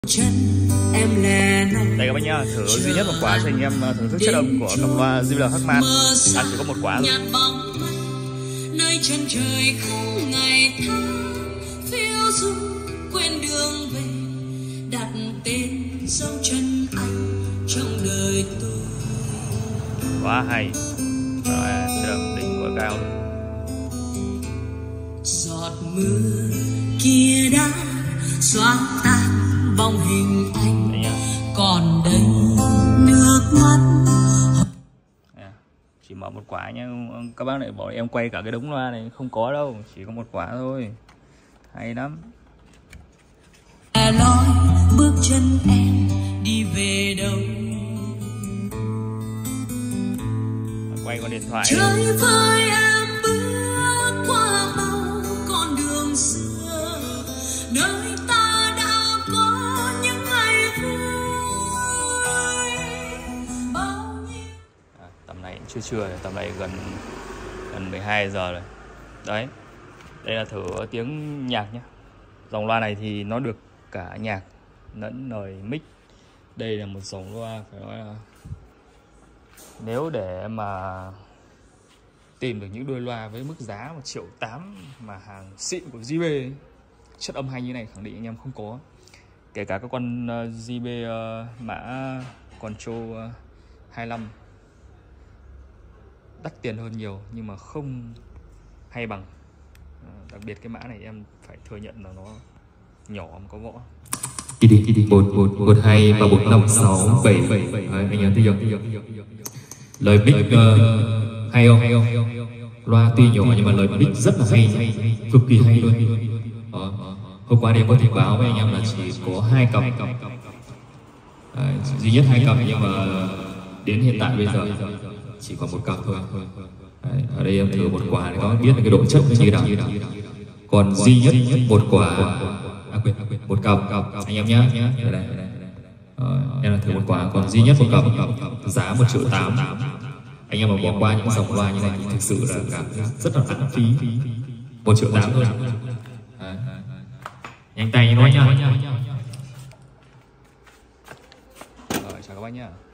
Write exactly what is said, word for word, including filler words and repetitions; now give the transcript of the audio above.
Đây các bác nhá, thử duy nhất một quả cho anh em thưởng thức chất âm của cặp loa gi bê lờ Harman. À, chỉ có một quả thôi. Nơi chân trời không ngày tháng phiêu du quên đường về, đặt tên dấu chân anh trong đời tôi. Quá hay. Rồi, chất âm đỉnh của cao luôn. Giọt mưa kia đã xóa tan bóng hình anh, còn đây nước mắt. Chỉ mở một quả nhá, các bác lại bảo em quay cả cái đống loa này, không có đâu, chỉ có một quả thôi. Hay lắm. Lối bước chân em đi về đâu, quay con điện thoại. chơi với em bước qua bao con đường xưa, nơi ta đã có những ngày vui. Bao nhiêu... à, tầm này chưa trưa rồi, tầm này gần gần mười hai giờ rồi. Đấy, đây là thử tiếng nhạc nhé. Dòng loa này thì nó được cả nhạc lẫn lời mic. Đây là một dòng loa phải nói là nếu để mà tìm được những đôi loa với mức giá một triệu tám mà hàng xịn của gi bê, chất âm hay như này khẳng định anh em không có. Kể cả các con uh, gi bê uh, mã Control uh, hai lăm đắt tiền hơn nhiều nhưng mà không hay bằng. Uh, đặc biệt cái mã này em phải thừa nhận là nó nhỏ mà có võ. Đi đi đi đi một một một hai ba bốn năm sáu bảy bảy anh em thấy chưa? Lời mic uh, hay không? Hay không? Loa tuy nhỏ nhưng mà lời mic rất là hay, cực kỳ hay luôn. Đó. Hôm qua đêm có thể báo với anh em là chỉ có hai cặp, à, duy nhất hai cặp nhưng mà đến hiện tại bây giờ chỉ còn một cặp thôi. Đấy, ở đây em thử một quả để có biết được cái độ chất như nào. Còn duy nhất một quả, à, quên, một cặp anh em nhé. Đây, đây, đây. Rồi, em là thử một quả, còn duy nhất một cặp, giá một triệu tám. Anh em mà bỏ qua những dòng loa như này thì thực sự là cảm rất là lãng phí. Một triệu tám thôi. Nhanh tay như nói nhá. Rồi, chào các bác nhá.